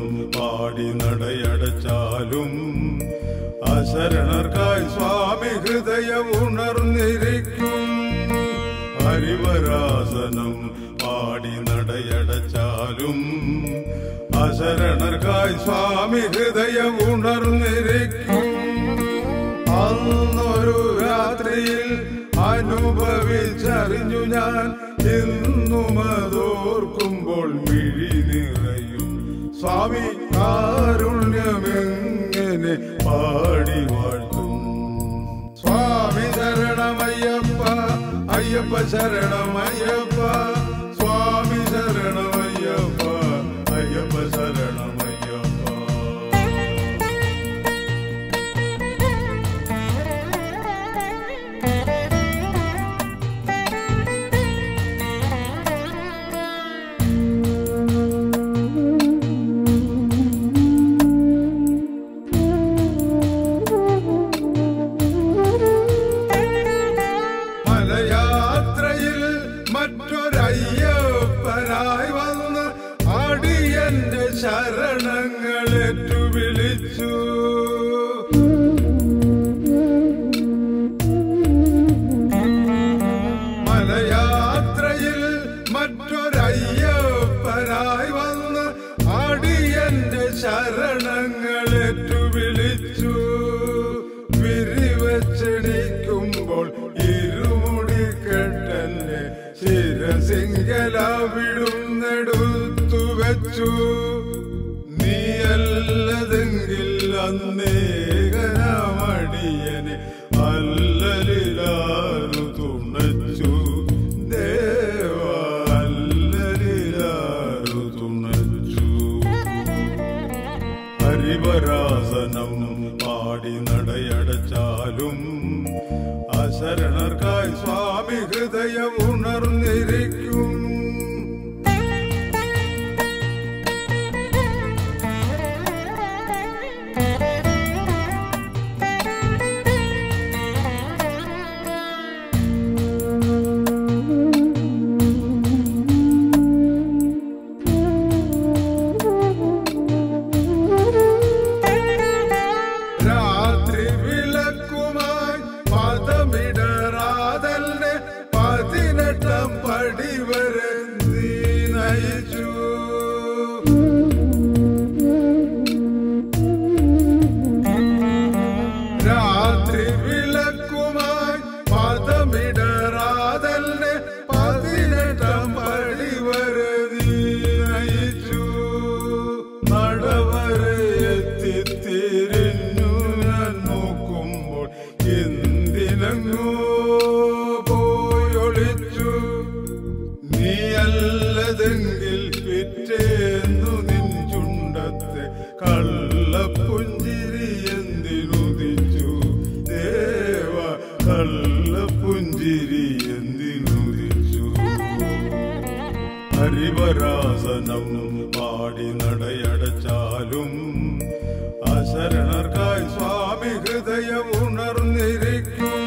പാടി നടയടച്ചാലും അശരണർക്കായി സ്വാമി ഹൃദയം ഉണർന്നിരിക്കും. ഹരിവരാസനം പാടി നടയടച്ചാലും അശരണർക്കായി സ്വാമി ഹൃദയം ഉണർന്നിരിക്കും. അന്നൊരു രാത്രിയിൽ അനുഭവിച്ചറിഞ്ഞു ഞാൻ, ഇന്നും അതോർക്കുമ്പോൾ മിഴി നിറയും. സ്വാമി കാരുണ്യമെങ്ങനെ പാടി വാഴ്ത്തും. സ്വാമി ശരണമയ്യപ്പ, അയ്യപ്പ ശരണമയ്യപ്പ, സ്വാമി ശരണമയ്യപ്പ, അയ്യപ്പ ശരണമയ്യപ്പ. മലയാത്രയിൽ മറ്റൊരയ്യപ്പനായി വന്ന് അടിയന്റെ ശരണങ്ങളേറ്റു വിളിച്ചു. മലയാത്രയിൽ മറ്റൊരയ്യപ്പനായി വന്ന് അടിയന്റെ ശരണങ്ങളേറ്റു വിളിച്ചു. വിരിവച്ചടിക്കുമ്പോൾ ഇരുമുടി കെട്ടന്റെ ശിരസിംഗലവിടുന്നെടുത്തു വെച്ചു. നീയല്ലതെങ്കിൽ അന്നേകനമടിയനെ അല്ലലിലാരു തുണച്ചു. ദേവ അല്ലലിലാരു തുണച്ചു. ഹരിവരാസനം പാടി നടയടച്ചാലും അശരണർക്കായി സ്വാമി ഹൃദയം ഉണർന്നിരിക്കും. രാത്രി വിളക്കുമായി പദമിടറാതലിനെ 18 പടി വരെ നീ നയിച്ചു. രാത്രി വിളക്കുമായി പദമിടറാതലിനെ 18 പടി വരെ നീ നയിച്ചു. നടവരെ എത്തിത്തിരിഞ്ഞു ഞാൻ നോക്കുമ്പോൾ എന്തിനങ്ങോ പോയൊളിച്ചു. നീയല്ലതെങ്കിൽ പിറ്റേന്നു നിൻ ചുണ്ടത്തെ കള്ളപ്പുഞ്ചിരി എന്തിനുദിച്ചു. ദേവ കള്ളപ്പുഞ്ചിരി എന്തിനുദിച്ചു. ഹരിവരാസനം പാടി നടയടച്ചാലും അശരണർക്കായി സ്വാമി ഹൃദയം ഉണർന്നിരിക്കും.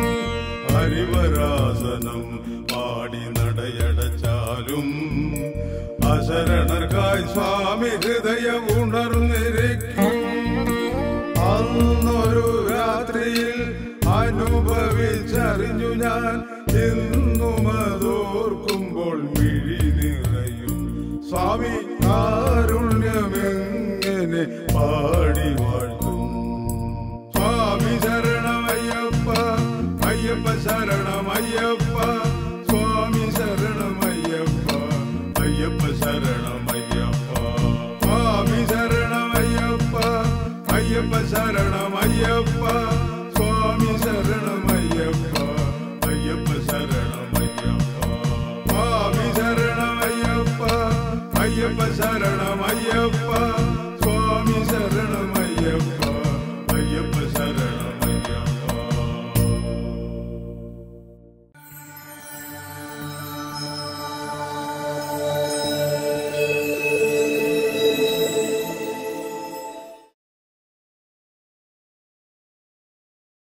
ഹരിവരാസനം പാടി നടയടച്ചാലും അശരണർക്കായി സ്വാമി ഹൃദയം ഉണർന്നിരിക്കും. അന്നൊരു രാത്രിയിൽ അനുഭവിച്ചറിഞ്ഞു ഞാൻ, ഇന്നും അതോർക്കുമ്പോൾ മിഴി നിറയും. സ്വാമി കാരുണ്യമെങ്ങനെ പാടി വാഴ്ത്തും. സ്വാമി ശരണമയ്യപ്പ, അയ്യപ്പ ശരണമയ്യപ്പ, സ്വാമി ശരണമയ്യപ്പ, അയ്യപ്പ ശരണമയ്യപ്പ. സ്വാമി ശരണമയ്യപ്പ, അയ്യപ്പ ശരണമയ്യപ്പ, സ്വാമി ശരണമയ്യപ്പ, അയ്യപ്പ ശരണമയ്യപ്പ. സ്വാമി ശരണമയ്യപ്പ, അയ്യപ്പ ശരണമയ്യപ്പ, സ്വാമി ശരണമയ്യപ്പ.